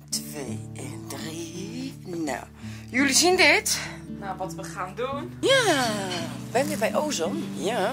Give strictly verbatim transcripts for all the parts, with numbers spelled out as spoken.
twee en drie. Nou, jullie zien dit? Nou, wat we gaan doen. Ja, ben je weer bij Ozon? Ja.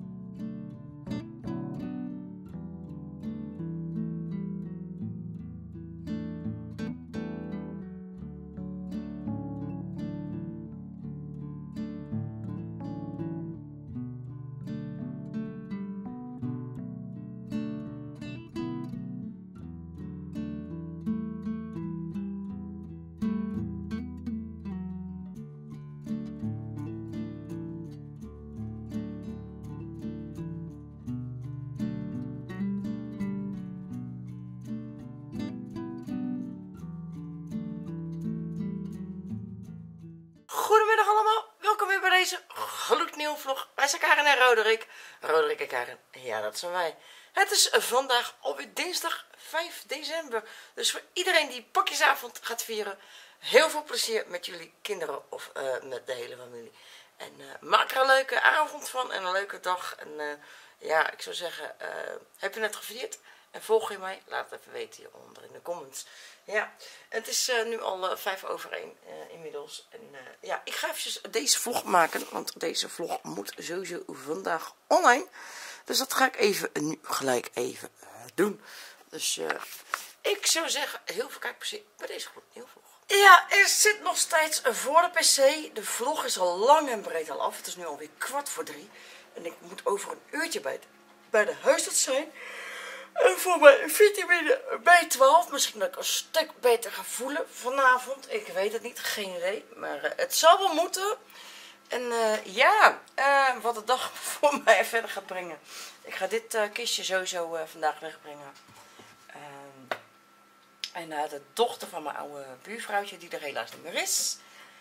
Goedemiddag allemaal, welkom weer bij deze gloednieuwe vlog. Wij zijn Karen en Roderick. Roderick en Karen, ja dat zijn wij. Het is vandaag alweer dinsdag vijf december. Dus voor iedereen die pakjesavond gaat vieren, heel veel plezier met jullie kinderen of uh, met de hele familie. En uh, maak er een leuke avond van en een leuke dag. En uh, ja, ik zou zeggen, uh, heb je het gevierd? En volg je mij? Laat het even weten hieronder in de comments. Ja, het is uh, nu al uh, vijf over één uh, inmiddels. En uh, ja, ik ga eventjes deze vlog maken. Want deze vlog moet sowieso vandaag online. Dus dat ga ik even nu gelijk even uh, doen. Dus uh, ik zou zeggen, heel veel kijkplezier bij deze gloednieuwe vlog. Ja, er zit nog steeds voor de pc. De vlog is al lang en breed al af. Het is nu alweer kwart voor drie. En ik moet over een uurtje bij de, bij de huisarts zijn. En voor mijn vitamine B twaalf, misschien dat ik een stuk beter ga voelen vanavond. Ik weet het niet, geen idee. Maar uh, het zal wel moeten. En uh, ja, uh, wat de dag voor mij verder gaat brengen. Ik ga dit uh, kistje sowieso uh, vandaag wegbrengen. Uh, en uh, de dochter van mijn oude buurvrouwtje, die er helaas niet meer is.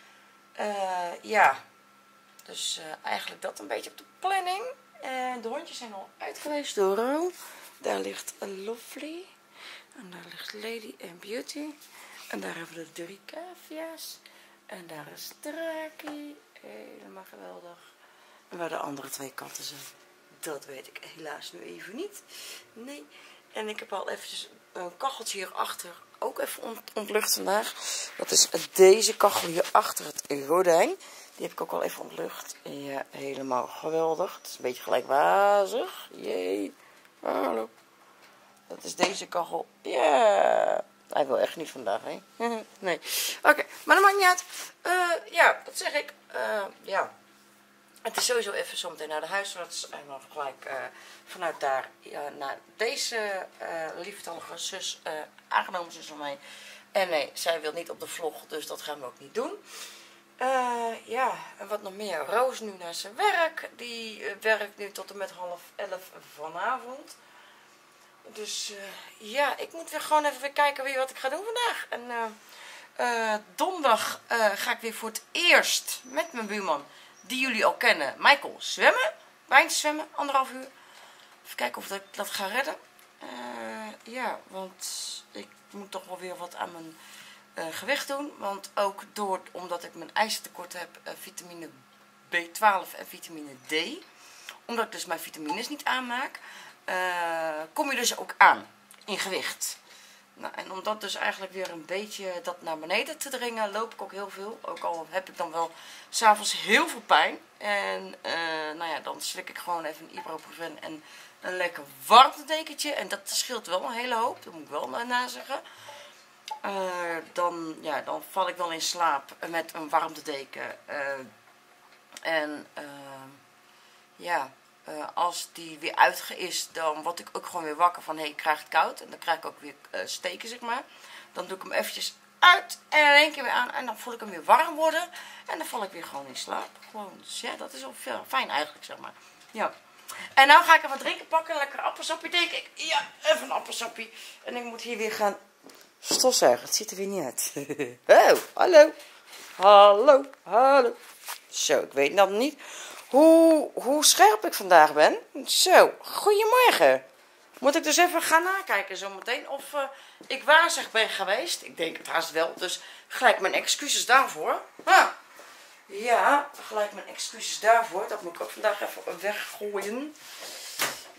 Uh, ja, dus uh, eigenlijk dat een beetje op de planning. En uh, de hondjes zijn al uit geweest door Ro. Daar ligt Lovely. En daar ligt Lady and Beauty. En daar hebben we de drie cavia's. En daar is Draki. Helemaal geweldig. En waar de andere twee katten zijn, dat weet ik helaas nu even niet. Nee. En ik heb al eventjes een kacheltje hierachter ook even ont ontlucht vandaag. Dat is deze kachel hier achter het gordijn. Die heb ik ook al even ontlucht. Ja, helemaal geweldig. Het is een beetje gelijkwaardig. Jee. Hallo. Dat is deze kachel. Ja. Yeah. Hij wil echt niet vandaag, hè? Nee. Oké, okay. Maar dat maakt niet uit. Uh, ja, dat zeg ik. Uh, ja. Het is sowieso even zometeen naar de huisarts. En dan gelijk uh, vanuit daar uh, naar deze uh, lieftallige zus, uh, aangenomen zus van mij. En nee, zij wil niet op de vlog, dus dat gaan we ook niet doen. Uh, ja, en wat nog meer. Roos nu naar zijn werk. Die uh, werkt nu tot en met half elf vanavond. Dus uh, ja, ik moet weer gewoon even weer kijken weer wat ik ga doen vandaag. En uh, uh, donderdag uh, ga ik weer voor het eerst met mijn buurman, die jullie al kennen, Michael, zwemmen. Wijntje zwemmen, anderhalf uur. Even kijken of ik dat ga redden. Uh, ja, want ik moet toch wel weer wat aan mijn uh, gewicht doen. Want ook door, omdat ik mijn ijzertekort heb, uh, vitamine B twaalf en vitamine D. Omdat ik dus mijn vitamines niet aanmaak. Uh, kom je dus ook aan in gewicht. Nou, en om dat dus eigenlijk weer een beetje dat naar beneden te dringen, loop ik ook heel veel. Ook al heb ik dan wel s'avonds heel veel pijn. En uh, nou ja, dan slik ik gewoon even een ibuprofen en een lekker warmtedekentje. En dat scheelt wel een hele hoop, dat moet ik wel na zeggen. Uh, dan, ja, dan val ik wel in slaap met een warmtedeken. Uh, en uh, ja... Uh, als die weer uitge is, dan word ik ook gewoon weer wakker van, hé, hey, ik krijg het koud. En dan krijg ik ook weer uh, steken, zeg maar. Dan doe ik hem eventjes uit en in één keer weer aan. En dan voel ik hem weer warm worden. En dan val ik weer gewoon in slaap. Gewoon, dus ja, dat is wel veel, fijn eigenlijk, zeg maar. Ja. En nou ga ik even drinken pakken. Lekker appelsappie, denk ik. Ja, even een appelsappie. En ik moet hier weer gaan stofzuigen. Het ziet er weer niet uit. Oh, hallo. Hallo, hallo. Zo, ik weet dan niet Hoe, hoe scherp ik vandaag ben. Zo, goedemorgen. Moet ik dus even gaan nakijken zometeen of uh, ik waarzegd ben geweest. Ik denk het haast wel, dus gelijk mijn excuses daarvoor. Ah, ja, gelijk mijn excuses daarvoor. Dat moet ik ook vandaag even weggooien.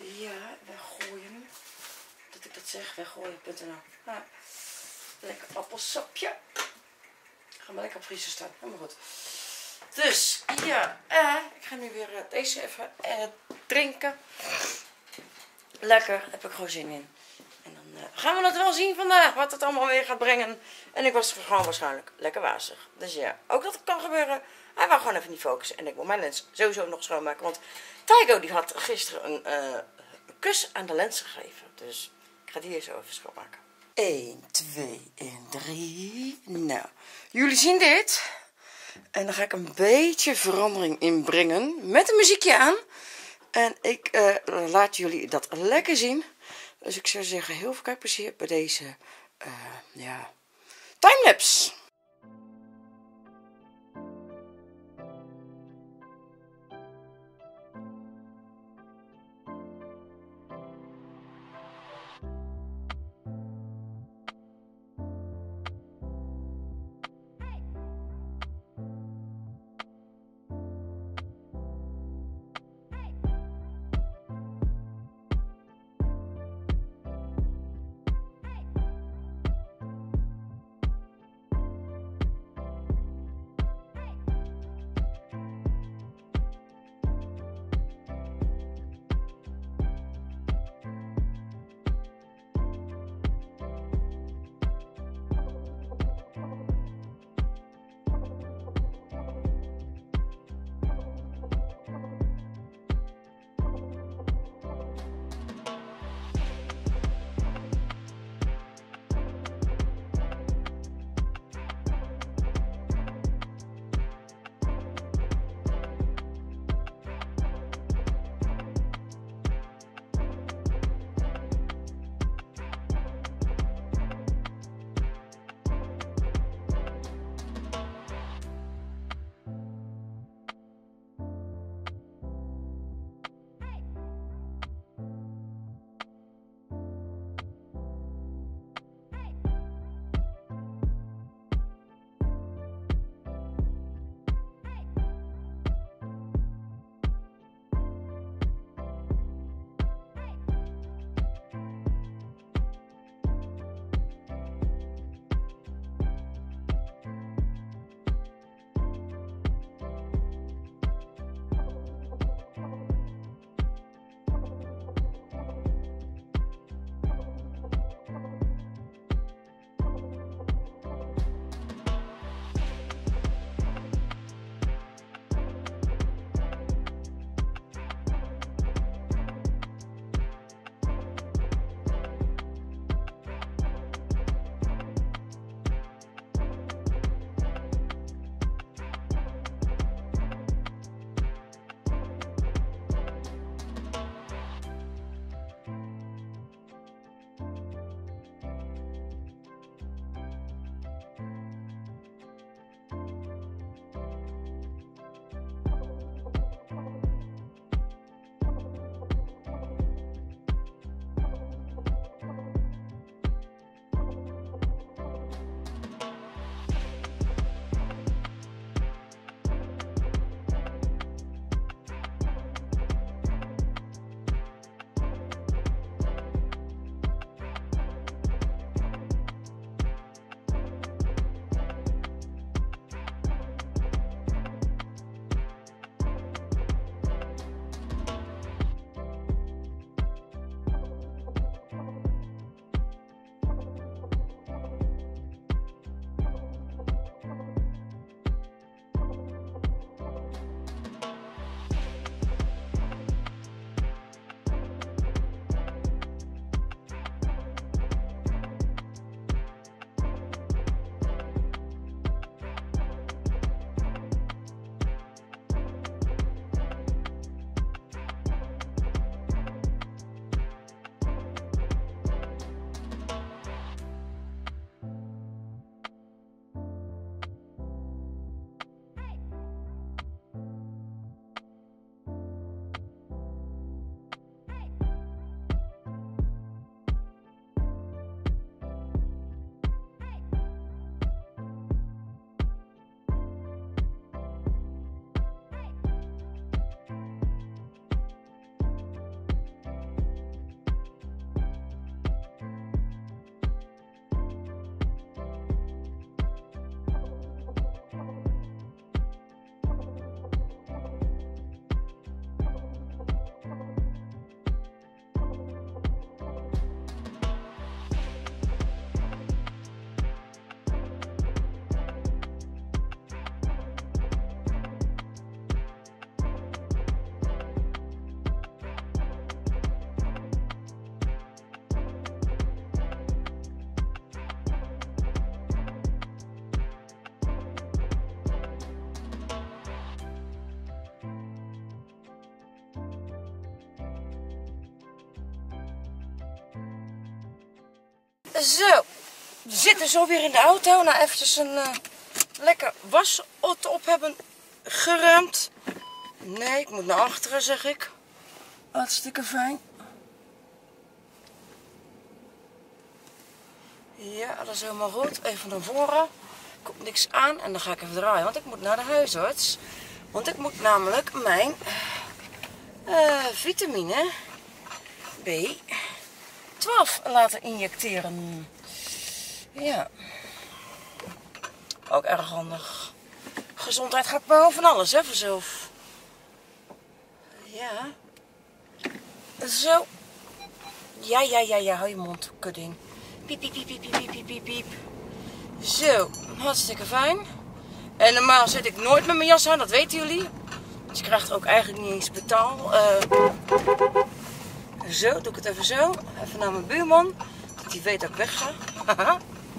Ja, weggooien. Dat ik dat zeg, weggooien.nl. Nou, lekker appelsapje. Ga maar lekker op vriezen staan. Helemaal goed. Dus, ja. Eh, ik ga nu weer uh, deze even uh, drinken. Lekker. Heb ik gewoon zin in. En dan uh, gaan we het wel zien vandaag. Wat het allemaal weer gaat brengen. En ik was gewoon waarschijnlijk lekker wazig. Dus ja, ook dat kan gebeuren. Hij wou gewoon even niet focussen. En ik moet mijn lens sowieso nog schoonmaken. Want Tycho die had gisteren een, uh, een kus aan de lens gegeven. Dus ik ga die hier zo even schoonmaken. één, twee en drie. Nou, jullie zien dit. En dan ga ik een beetje verandering inbrengen. Met een muziekje aan. En ik uh, laat jullie dat lekker zien. Dus ik zou zeggen, heel veel kijkplezier bij deze uh, ja, timelapse. Zo, we zitten zo weer in de auto. Nou, eventjes een uh, lekker was op hebben geruimd. Nee, ik moet naar achteren, zeg ik. Hartstikke fijn. Ja, dat is helemaal goed. Even naar voren. Komt niks aan en dan ga ik even draaien, want ik moet naar de huisarts. Want ik moet namelijk mijn uh, vitamine B twaalf laten injecteren. Ja. Ook erg handig. Gezondheid gaat boven alles, hè, vanzelf. Ja. Zo. Ja, ja, ja, ja, hou je mond, kudding. Piep, piep, piep, piep, piep, piep, piep, piep. Zo, hartstikke fijn. En normaal zit ik nooit met mijn jas aan, dat weten jullie. Dus je krijgt ook eigenlijk niet eens betaal. Uh, zo, doe ik het even zo. Even naar mijn buurman. Dat hij weet dat ik weg ga.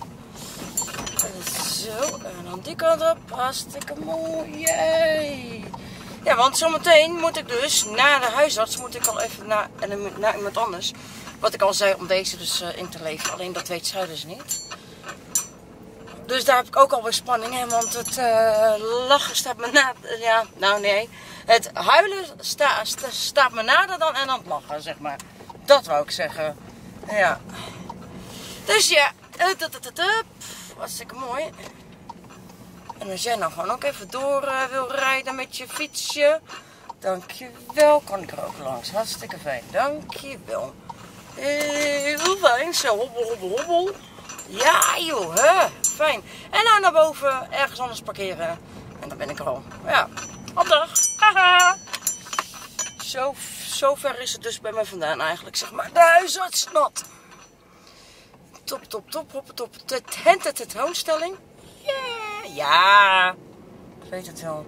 Zo, en dan die kant op. Hartstikke mooi. Yay. Ja, want zometeen moet ik dus na de huisarts moet ik al even naar, naar iemand anders. Wat ik al zei om deze dus uh, in te leveren. Alleen dat weet zij dus niet. Dus daar heb ik ook alweer spanning in. Want het uh, lachen staat me na. Ja, nou nee. Het huilen sta, sta, staat me nader dan en aan het lachen, zeg maar. Dat wou ik zeggen. Ja. Dus ja. Hartstikke mooi. En als jij nou gewoon ook even door uh, wil rijden met je fietsje. Dankjewel. Kan ik er ook langs. Hartstikke fijn. Dankjewel. Heel fijn. Zo, hobbel, hobbel, hobbel. Ja joh, hè. Fijn. En nou naar boven, ergens anders parkeren. En dan ben ik er al. Ja, op dag. Haha. Zo, zo ver is het dus bij mij vandaan eigenlijk, zeg maar. De huisarts nat. Top, top, top, hop, top. De tentoonstelling. Yeah. Ja, ik weet het wel.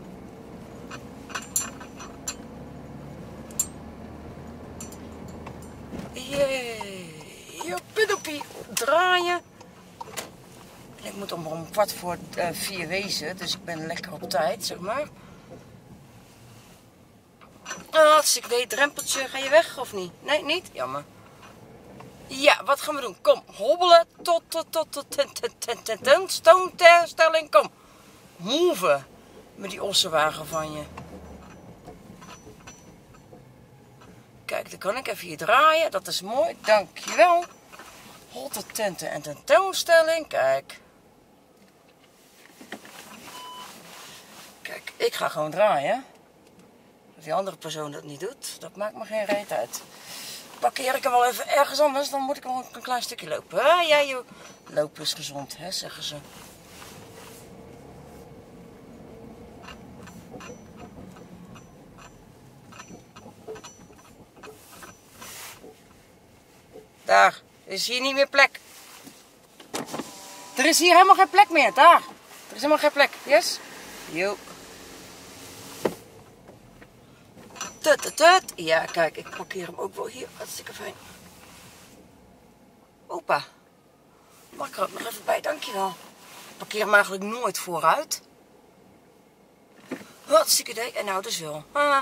Jee. Joppie, draaien. Ik moet om, om kwart voor uh, vier wezen, dus ik ben lekker op tijd, zeg maar. Hartstikke idee, drempeltje, ga je weg of niet? Nee, niet? Jammer. Ja, wat gaan we doen? Kom, hobbelen tot, tot, tot, tot, tentoonstelling, kom. Move met die ossenwagen van je. Kijk, dan kan ik even hier draaien, dat is mooi, dankjewel. Holte tenten en tentoonstelling, kijk. Kijk, ik ga gewoon draaien. Als die andere persoon dat niet doet, dat maakt me geen reet uit. Parkeer ik hem wel even ergens anders, dan moet ik wel een klein stukje lopen. Hè? Ja, joh. Lopen is gezond, hè, zeggen ze. Daar, is hier niet meer plek. Er is hier helemaal geen plek meer, daar. Er is helemaal geen plek, yes? Jo. Tut, tut, tut. Ja, kijk, ik parkeer hem ook wel hier. Hartstikke fijn. Opa. Mag ik er ook nog even bij, dankjewel. Ik parkeer hem eigenlijk nooit vooruit. Hartstikke idee. En nou dus wel. Ah.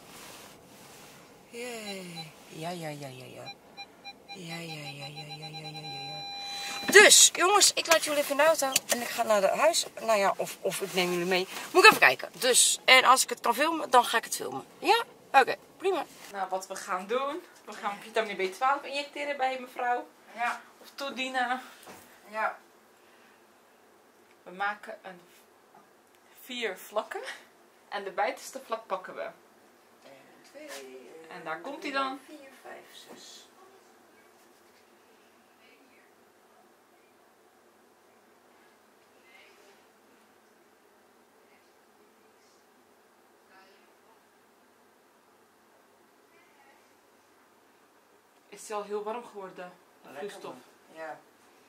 Jee. Ja, ja, ja, ja, ja. Ja, ja, ja, ja, ja, ja, ja, ja. Dus, jongens, ik laat jullie even in de auto. En ik ga naar het huis. Nou ja, of, of ik neem jullie mee. Moet ik even kijken. Dus, en als ik het kan filmen, dan ga ik het filmen. Ja? Oké, okay, prima. Nou, wat we gaan doen. We gaan vitamine B twaalf injecteren bij mevrouw. Ja. Of toedienen. Ja. We maken een vier vlakken. En de buitenste vlak pakken we. En twee. En daar komt hij dan. vier, vijf, zes. Is het al heel warm geworden? De vloeistof. Ja.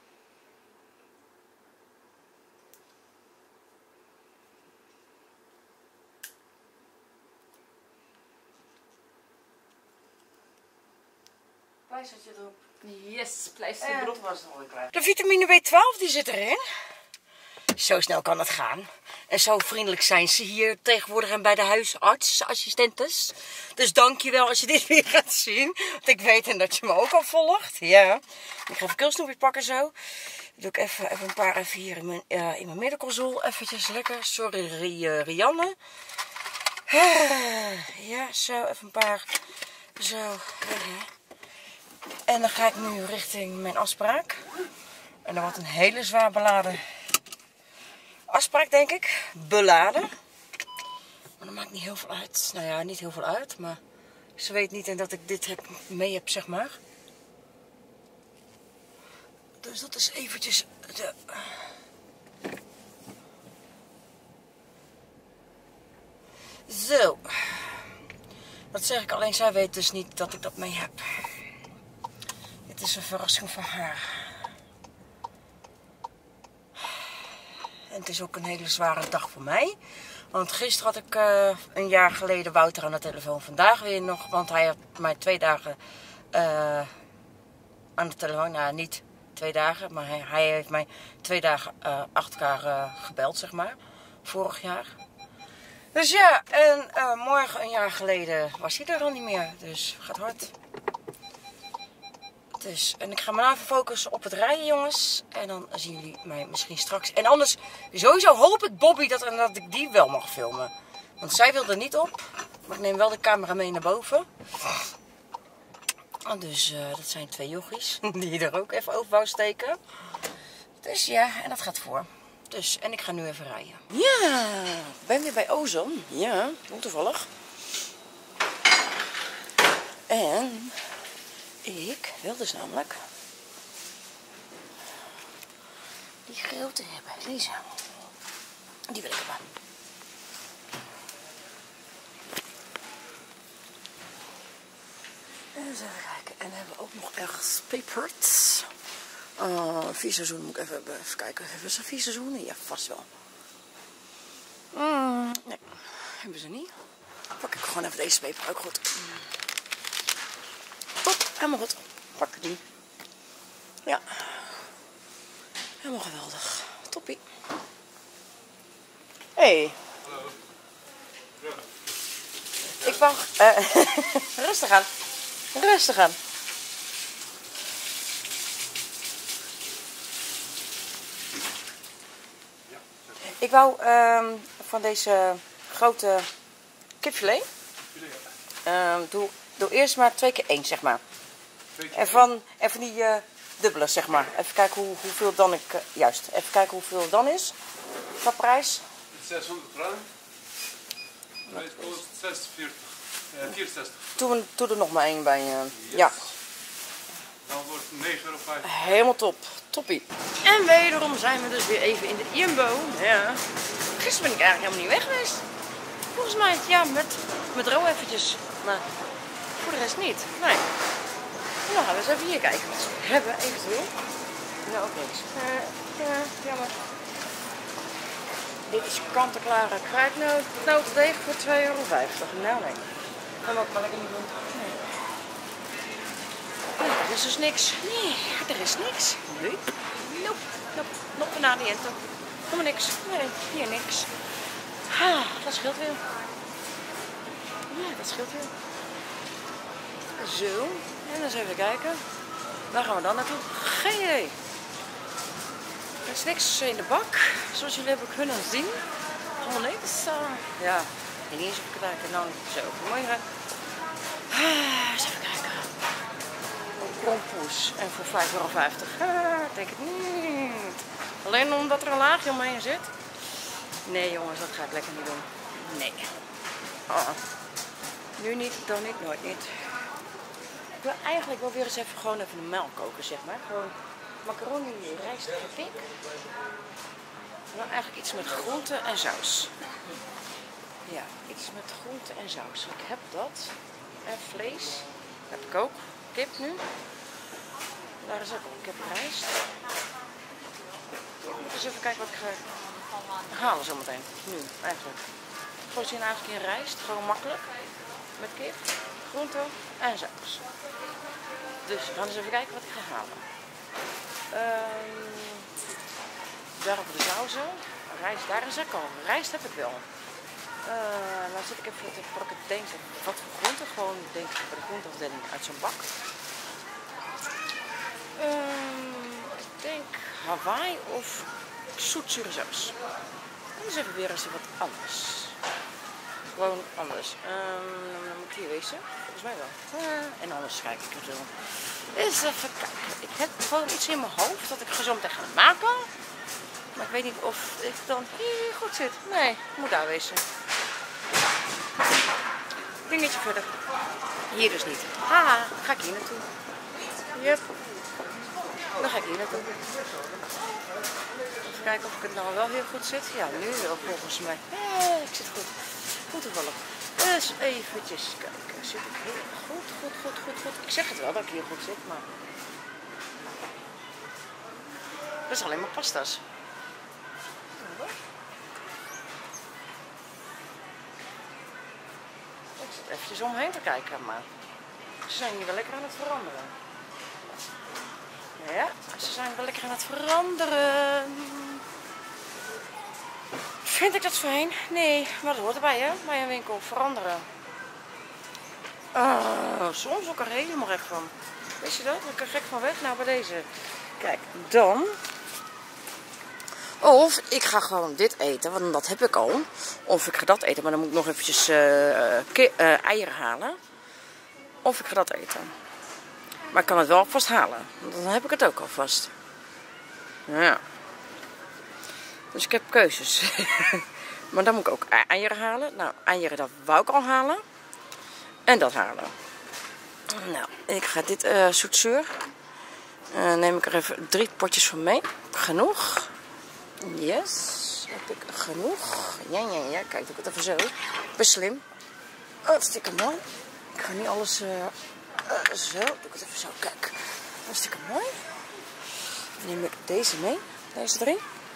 Pleistertje erop. Yes, pleister En erop. het was nog weer klaar. De vitamine B twaalf die zit erin. Zo snel kan het gaan. En zo vriendelijk zijn ze hier tegenwoordig en bij de huisartsassistentes. Dus dankjewel als je dit weer gaat zien. Want ik weet en dat je me ook al volgt. Ja. Ik ga even keelsnoepjes pakken zo. Dan doe ik even, even een paar even hier in mijn, uh, in mijn middenconsole. Eventjes lekker. Sorry Ri, Rianne. Ja, zo. Even een paar. Zo. Ja. En dan ga ik nu richting mijn afspraak. En dat wordt een hele zwaar beladen afspraak, denk ik. Beladen. Maar dat maakt niet heel veel uit. Nou ja, niet heel veel uit. Maar ze weet niet en dat ik dit heb, mee heb, zeg maar. Dus dat is eventjes de... Zo. Dat zeg ik, alleen zij weet dus niet dat ik dat mee heb. Dit is een verrassing voor haar. En het is ook een hele zware dag voor mij. Want gisteren had ik uh, een jaar geleden Wouter aan de telefoon. Vandaag weer nog, want hij had mij twee dagen uh, aan de telefoon. Nou, niet twee dagen, maar hij, hij heeft mij twee dagen uh, achter elkaar uh, gebeld, zeg maar. Vorig jaar. Dus ja, en uh, morgen een jaar geleden was hij er al niet meer. Dus gaat hard. Dus, en ik ga me nou even focussen op het rijden, jongens. En dan zien jullie mij misschien straks. En anders, sowieso hoop ik Bobby dat, dat ik die wel mag filmen. Want zij wil er niet op. Maar ik neem wel de camera mee naar boven. Dus uh, dat zijn twee jochies. Die er ook even over wou steken. Dus ja, en dat gaat voor. Dus, en ik ga nu even rijden. Ja, ik ben weer bij Ozon. Ja, hoe toevallig. En... ik wil dus namelijk die grote hebben, deze. Die wil ik hebben. Eens even kijken. En dan hebben we ook nog ergens papers. Uh, vier seizoenen moet ik even, even kijken. Hebben ze vier seizoenen? Ja, vast wel. Mm, nee, hebben ze niet. Pak ik gewoon even deze paper, ook goed. Top, helemaal goed. Pak die. Ja. Helemaal geweldig. Toppie. Hey. Hallo. Ja. Ik wacht. Uh, rustig aan. Rustig aan. Ja. Ik wou uh, van deze grote kipfilet. Uh, doe, doe eerst maar twee keer één, zeg maar. En van, en van die uh, dubbele, zeg maar. Even kijken hoe, hoeveel dan ik... Uh, juist, even kijken hoeveel het dan is. Qua prijs. zeshonderd gram. Het kost zesenveertig. Uh, vierenzestig. Doe, doe er nog maar één bij. Uh, Yes. Ja. Dan wordt het negen euro vijftig. Helemaal top. Toppie. En wederom zijn we dus weer even in de Jumbo. Ja. Gisteren ben ik eigenlijk helemaal niet weg geweest. Volgens mij, ja, met, met Ro eventjes. Maar voor de rest niet. Nee. Nou, gaan we eens even hier kijken wat we hebben, eventueel. Nou, ook niks. Uh, ja, jammer. Dit is kant-en-klare kruidnotendeeg voor twee euro vijftig. Nou, nee. Gaan we ook maar lekker niet doen. Nee. Nee, er is dus niks. Nee, er is niks. Nee. Nope. Nope. Nog een niente. Helemaal niks. Nee, hier niks. Ah, dat scheelt weer. Ja, dat scheelt weer. Zo. En eens even kijken. Waar gaan we dan naartoe? Geen idee. Er is niks in de bak. Zoals jullie hebben kunnen zien. Helemaal niks. Uh, ja, ik weet niet eens of ik het eigenlijk nou zo mooi ga. Ah, eens even kijken. Een krompoes. En voor vijf euro vijftig. Ah, ik denk het niet. Alleen omdat er een laagje omheen zit. Nee jongens, dat ga ik lekker niet doen. Nee. Ah. Nu niet, dan niet, nooit niet. Ik wil eigenlijk wel weer eens even gewoon even de melk koken, zeg maar. Gewoon macaroni, rijst en pik. Nou, eigenlijk iets met groenten en saus. Ja, iets met groenten en saus. Ik heb dat. En vlees. Heb ik ook. Kip nu. Daar is ook kip rijst. Ik moet eens even kijken wat ik ga halen zometeen. Nu, eigenlijk. Gewoon zien eigenlijk in rijst. Gewoon makkelijk. Met kip, groenten en saus. Dus we gaan eens even kijken wat ik ga halen. Um, daar op de sauzen. rijst. Daar is ik al. Rijst heb ik wel. Uh, nou zit ik even te denken. Wat voor groenten? Gewoon denk ik bij de groenteafdeling uit zo'n bak. Uh, ik denk Hawaii of zoetzure saus. Dat is even weer eens wat anders. Gewoon anders. Um, dan moet ik hier wezen. Volgens mij wel. Uh, en anders kijk ik het wel. Eens even kijken. Ik heb gewoon iets in mijn hoofd dat ik zo meteen ga maken. Maar ik weet niet of ik dan hier goed zit. Nee, ik moet daar wezen. Dingetje verder. Hier dus niet. Haha, ga ik hier naartoe. Yep. Dan ga ik hier naartoe. Even kijken of ik het nou wel heel goed zit. Ja, nu wel volgens mij. Eh, ik zit goed. Goed toevallig. Dus eventjes kijken. Zit ik heel goed, goed, goed, goed, goed. Ik zeg het wel dat ik hier goed zit, maar... Dat is alleen maar pasta's. Ik zit eventjes omheen te kijken, maar... Ze zijn hier wel lekker aan het veranderen. Ja, ze zijn wel lekker aan het veranderen. Vind ik dat fijn? Nee, maar dat hoort erbij, hè? Bij een winkel. Veranderen. Oh, soms ook er helemaal gek van. Weet je dat? Ik er gek van weg. Nou, bij deze. Kijk, dan. Of ik ga gewoon dit eten, want dat heb ik al. Of ik ga dat eten, maar dan moet ik nog eventjes uh, uh, eieren halen. Of ik ga dat eten. Maar ik kan het wel alvast halen. Want dan heb ik het ook alvast. Ja. Dus ik heb keuzes. Maar dan moet ik ook eieren halen. Nou, eieren dat wou ik al halen. En dat halen. Nou, ik ga dit uh, zoetzuur. Uh, neem ik er even drie potjes van mee. Genoeg. Yes. Heb ik genoeg. Ja, ja, ja. Kijk, doe ik het even zo. Best slim. Hartstikke mooi. Ik ga niet alles... Uh, uh, zo. Doe ik het even zo. Kijk. Hartstikke mooi. Dan neem ik deze mee. Deze drie.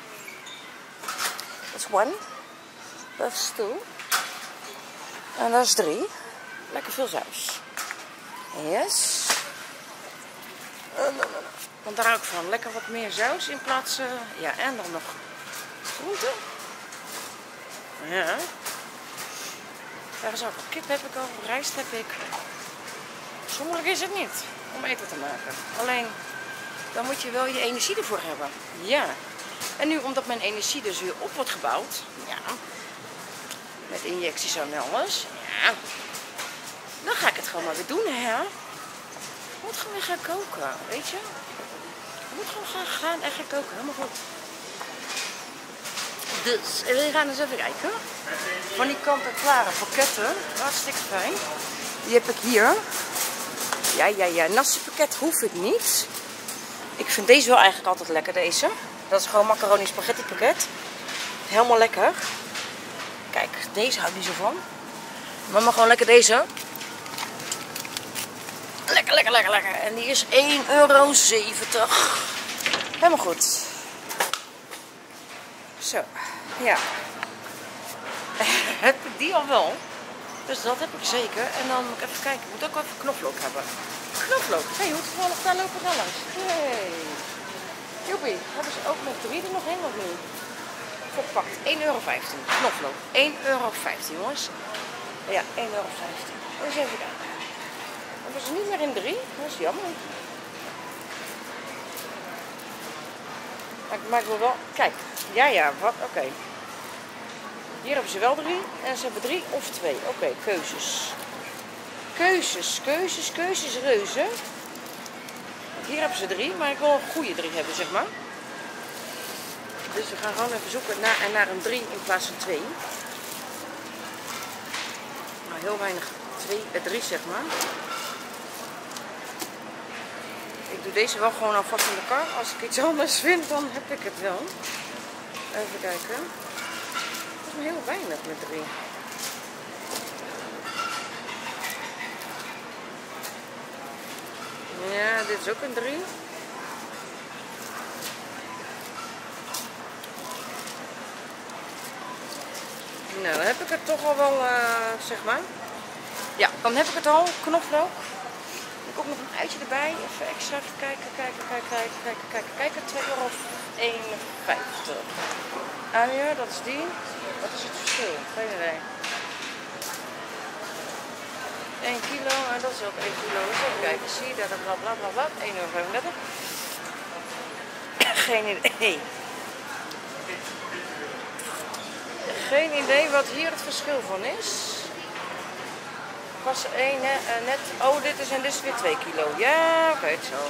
Dat is one. Dat is two. En dat is drie. Lekker veel saus. Yes. Want daar hou ik van. Lekker wat meer saus in plaats. Uh, ja, en dan nog groenten. Ja. Daar is ook. Kip heb ik al. Rijst heb ik. Zo moeilijk is het niet om eten te maken. Alleen, dan moet je wel je energie ervoor hebben. Ja. En nu, omdat mijn energie dus weer op wordt gebouwd. Ja. Met injecties en alles. Ja. Dan ga ik het gewoon maar weer doen, hè. Ik moet gewoon weer gaan koken, weet je. Ik moet gewoon gaan, gaan en gaan koken. Helemaal goed. Dus, we gaan eens even kijken. Van die kant-en-klare pakketten. Hartstikke fijn. Die heb ik hier. Ja, ja, ja. Nasi pakket hoef ik niet. Ik vind deze wel eigenlijk altijd lekker, deze. Dat is gewoon macaroni spaghetti pakket. Helemaal lekker. Kijk, deze hou ik niet zo van. Maar maar gewoon lekker deze. Lekker, lekker, lekker, lekker. En die is één euro zeventig. Helemaal goed. Zo, ja. Heb ik die al wel? Dus dat heb ik zeker. En dan moet ik even kijken. Ik moet ook even knoflook hebben. Knoflook. Hé, hey, hoe toevallig daar lopen we langs. Hey. Joepie, hebben ze ook nog drie er nog heen of niet? Verpakt. één euro vijftien. Knoflook. één euro vijftien, jongens. Ja, één euro vijftien. Eens even kijken. Dat is niet meer in drie. Dat is jammer. Maar ik maak wel wel... Kijk. Ja, ja. Wat? Oké. Okay. Hier hebben ze wel drie. En ze hebben drie of twee. Oké, okay, keuzes. Keuzes, keuzes, keuzes, reuze. Hier hebben ze drie, maar ik wil een goede drie hebben, zeg maar. Dus we gaan gewoon even zoeken naar, naar een drie in plaats van twee. Nou, heel weinig twee, eh, drie, zeg maar. Ik doe deze wel gewoon alvast in de kar. Als ik iets anders vind, dan heb ik het wel. Even kijken. Dat is maar heel weinig met drie. Ja, dit is ook een drie. Nou, dan heb ik het toch al wel, uh, zeg maar. Ja, dan heb ik het al. Knoflook. Ik ook nog een uitje erbij. Even extra even kijken, kijken, kijken, kijken, kijken, kijken, kijken. twee euro eenenvijftig. uien, dat is die. Wat is het verschil? Geen idee. één kilo en dat is ook één kilo. Dus even kijken, zie je dat, bla bla bla bla. één euro vijfendertig. Geen idee. Geen idee wat hier het verschil van is. Was één net. Oh, dit is en dit is weer twee kilo. Ja, oké, okay, zo.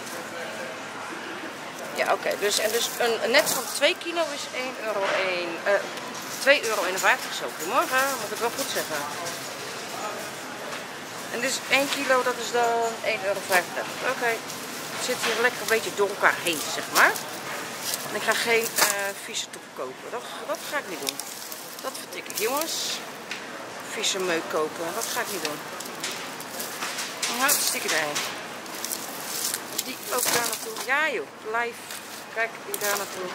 Ja, oké. Okay, dus, en dus een net van twee kilo is één euro één. Uh, twee euro eenenvijftig. Zo, goedemorgen. Moet ik het wel goed zeggen. En dus één kilo, dat is dan één euro vijfendertig. Oké. Okay. Het zit hier lekker een beetje door elkaar heen, zeg maar. En ik ga geen uh, vieze top kopen. Dat, dat ga ik niet doen. Dat vertik ik, jongens. Vieze meuk kopen. Dat ga ik niet doen. Nou, stik het erin. Die ook daar naartoe. Ja joh, live. Kijk, die daar naartoe.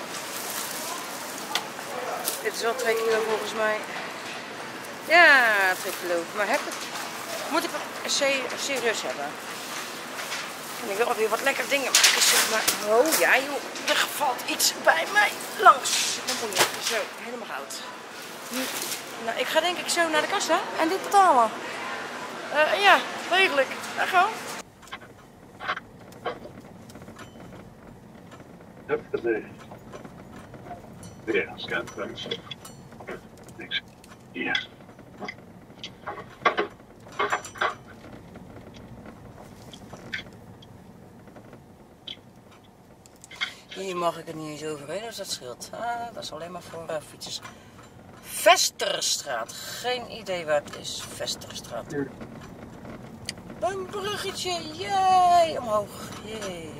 Dit is wel twee kilo volgens mij. Ja, twee kilo. Maar heb ik... Moet ik het serieus hebben? En ik wil alweer wat lekker dingen maken, zeg maar. Oh ja joh, er valt iets bij mij langs. Dan moet je zo, helemaal goud. Nu, nou, ik ga denk ik zo naar de kassa en dit betalen. Uh, ja, redelijk. Daar gaan we. Huppatee. Weer een scanpunt. Niks. Hier. Hier mag ik er niet eens overheen, dus dat scheelt. Ah, dat is alleen maar voor uh, fietsers. Vesterstraat. Geen idee waar het is. Vesterstraat. Een bruggetje. Jee. Omhoog. Jee.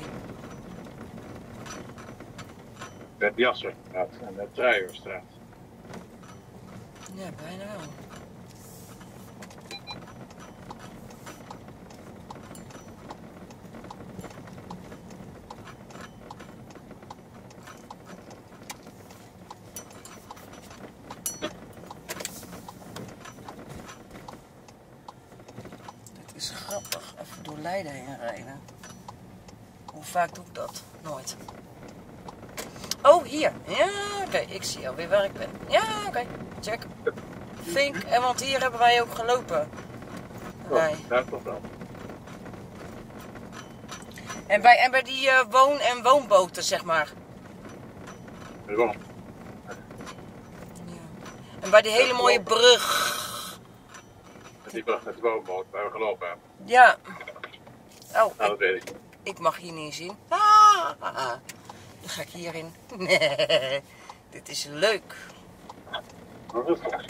De Jasserstraat en de Truijerstraat. Ja, bijna wel. Dit is grappig. Even door Leiden heen rijden. Hoe vaak doe ik dat? Nooit. Oh, hier. Ja, oké. Okay. Ik zie alweer waar ik ben. Ja, oké. Okay. Check. Vink. En want hier hebben wij ook gelopen. Wij. Daar toch wel. En bij, en bij die uh, woon- en woonboten, zeg maar. Waarom? Ja. En bij die hele mooie brug. Met die brug met de woonboot waar we gelopen hebben. Ja. Oh, nou, ik, dat weet ik. ik mag hier niet zien. Ah, ah, ah. Dan ga ik hierin. Nee, dit is leuk. Wat is dat?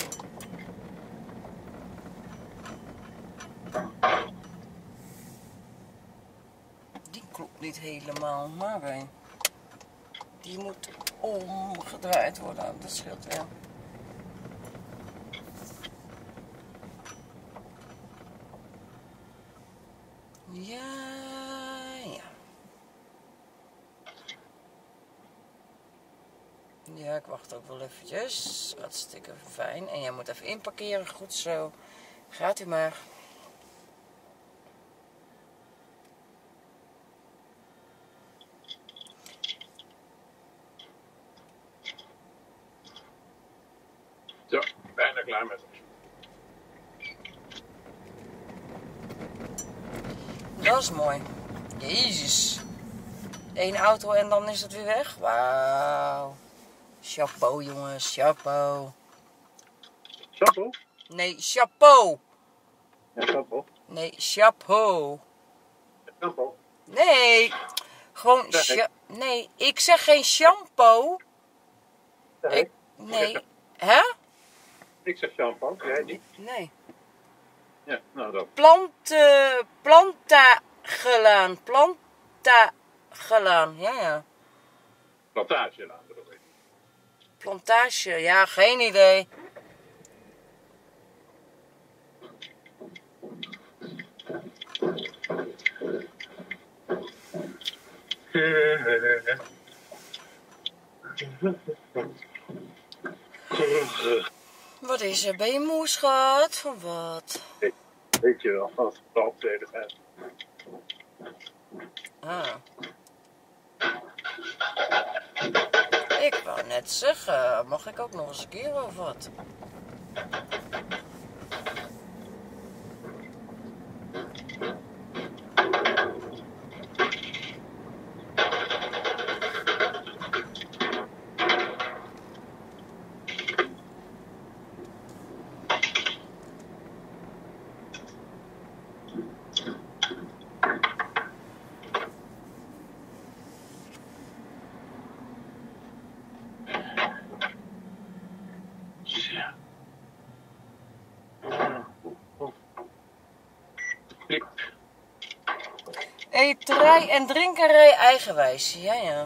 Die klopt niet helemaal, maar wij. Die moet omgedraaid worden. Dat scheelt wel. Ja, ja. Ja, ik wacht ook wel eventjes. Hartstikke fijn. En jij moet even inparkeren. Goed zo. Gaat u maar. Zo, bijna klaar met het. Dat is mooi. Jezus. Eén auto en dan is het weer weg. Wauw. Chapeau, jongens. Chapeau. Chapeau? Nee, chapeau. Ja, chapeau. Nee, chapeau. Chapeau. Nee. Gewoon cha Nee, ik zeg geen shampoo. Ja, Ik, nee. Hè? Ik zeg shampoo, jij niet? Nee. Ja, nou dat. Planten, plantagelaan, plantagelaan, ja ja. Plantagelaan bedoel ik. Plantage, ja, geen idee. Wat is er? Ben je moe, schat? Of wat? Weet je wel, als het brandsteden zijn. Ah. Ik wou net net zeggen, mag ik ook nog eens een keer of wat? Eterij en drinkerij eigenwijs, ja ja.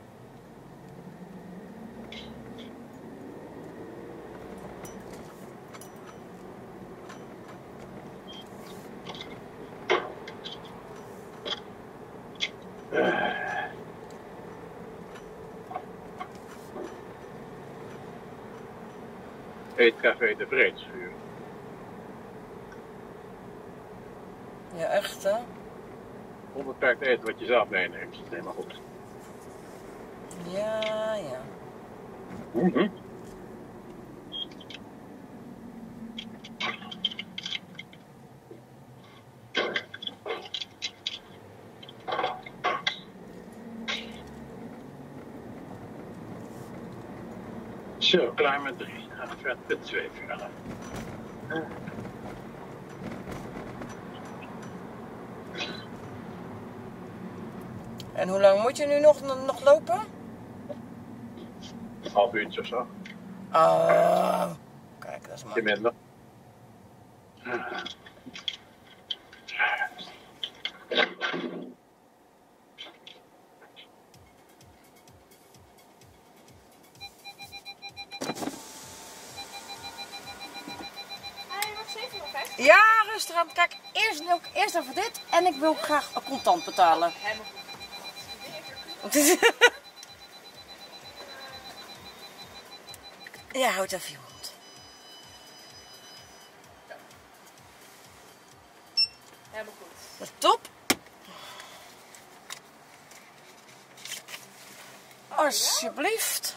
Eetcafé de Vreedsvuur. Ja, echt hè? Onbeperkt eten wat je zelf meeneemt. Dat is helemaal goed. Ja, ja. Mhm. Zo, klaar met drie. Gaan we verder met twee verder. En hoe lang moet je nu nog, nog lopen? Een half uurtje of zo. Oh, kijk, dat is Je makkelijk. minder. Hij wordt zeven of vijf. Ja, rustig aan. Kijk, eerst, ook, eerst even dit en ik wil graag contant betalen. Helemaal goed. Ja, houd even je mond. Helemaal goed. Dat is top. Alsjeblieft.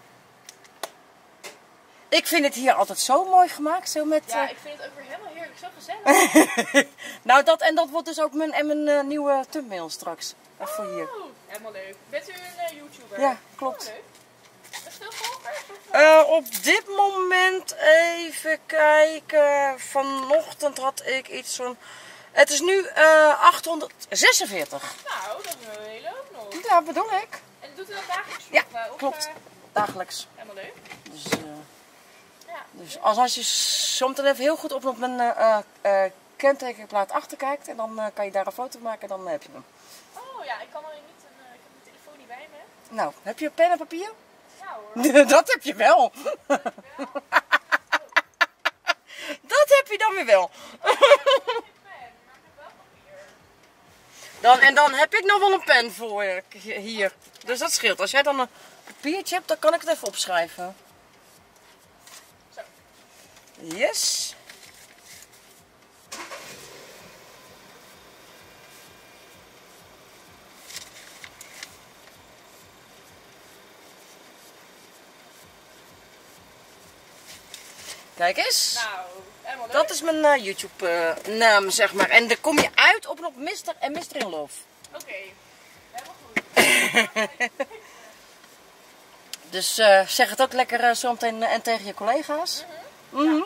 Ik vind het hier altijd zo mooi gemaakt, zo met... Ja, eh, ik vind het ook weer helemaal heerlijk. Zo gezellig. nou, dat en dat wordt dus ook mijn, en mijn eh, nieuwe thumbnail straks. Even hier. Oh, helemaal leuk. Bent u een eh, YouTuber? Ja, klopt. Oh, leuk. Een veel volgers? Of, Eh, op dit moment even kijken. Vanochtend had ik iets van... Het is nu eh achthonderdzesenveertig. Nou, dat is wel heel leuk nog. Ja, bedoel ik. En doet u dat dagelijks? Ja, of, eh, of, klopt. eh, Dagelijks. helemaal leuk. Dus, eh, Ja. dus als, als je zometeen even heel goed op, op mijn eh eh, eh, kentekenplaat achterkijkt. En dan eh, kan je daar een foto maken en dan heb je hem. Oh ja, ik kan alleen niet. Een, uh, ik heb mijn telefoon niet bij me. Nou, heb je pen en papier? Ja hoor. Dat heb je wel. Dat heb je dan weer wel. Dan, en dan heb ik nog wel een pen voor je hier. Dus dat scheelt. Als jij dan een papiertje hebt, dan kan ik het even opschrijven. Zo. Yes. Kijk eens. Nou, helemaal leuk. Dat is mijn eh, YouTube eh, naam, zeg maar. En dan kom je uit op nog mister en mister in Love. Oké, helemaal goed. Dus eh, zeg het ook lekker uh, zometeen uh, en tegen je collega's. Mhm. Ja,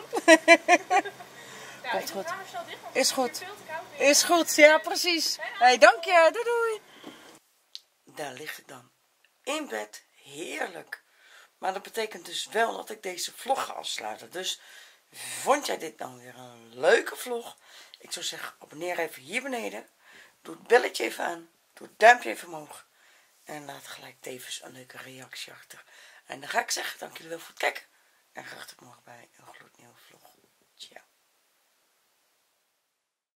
Komt ik goed. ga er snel dicht, want Is het goed. veel te koud weer. Is goed, ja precies. Hey, dank je. Doei doei. Daar lig ik dan. In bed. Heerlijk. Maar dat betekent dus wel dat ik deze vlog ga afsluiten. Dus vond jij dit nou weer een leuke vlog? Ik zou zeggen, abonneer even hier beneden. Doe het belletje even aan. Doe het duimpje even omhoog. En laat gelijk tevens een leuke reactie achter. En dan ga ik zeggen, dank jullie wel voor het kijken. En graag tot morgen bij een gloednieuwe vlog. Ciao.